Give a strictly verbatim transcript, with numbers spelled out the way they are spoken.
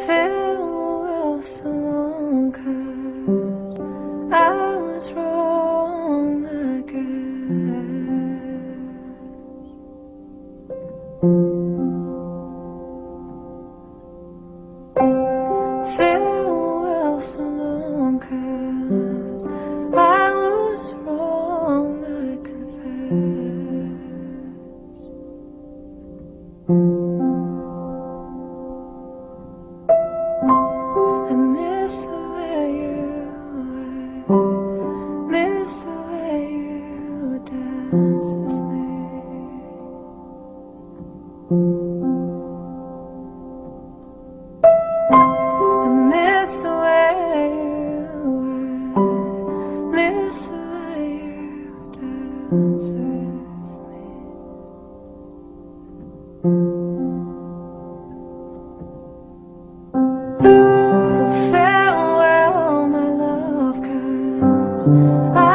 Farewell so long, 'cause I was wrong, I guess. Farewell so long, 'cause I was wrong, I confess. I miss the way you were, miss the way you dance with me. I miss the way you were, miss the way you dance with me. So farewell, my love, 'cause I